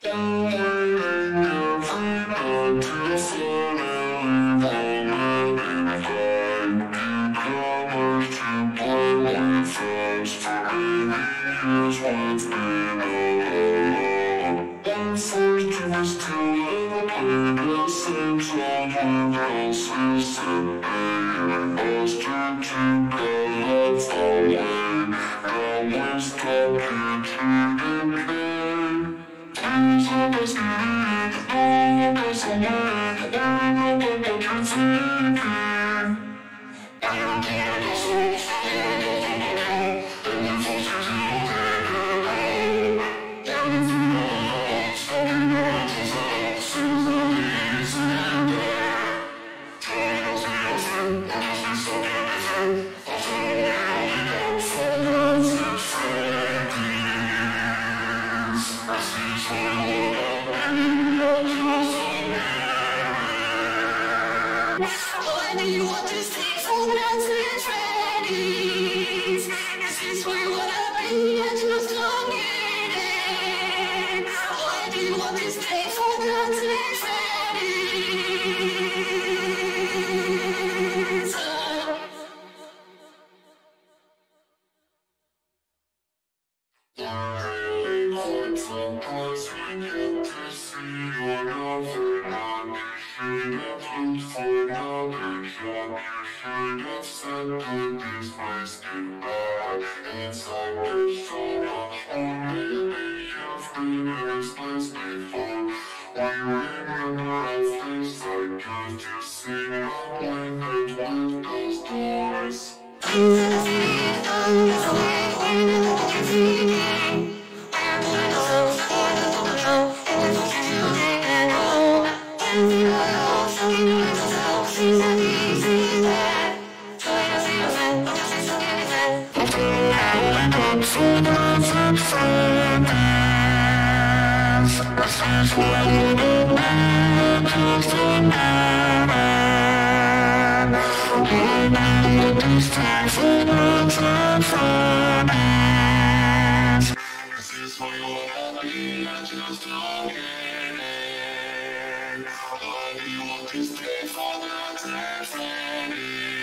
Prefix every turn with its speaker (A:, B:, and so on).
A: Why do you want to stay so nonsense ready? This is where what I've been just longing. Why do you want to stay so nonsense Stay for the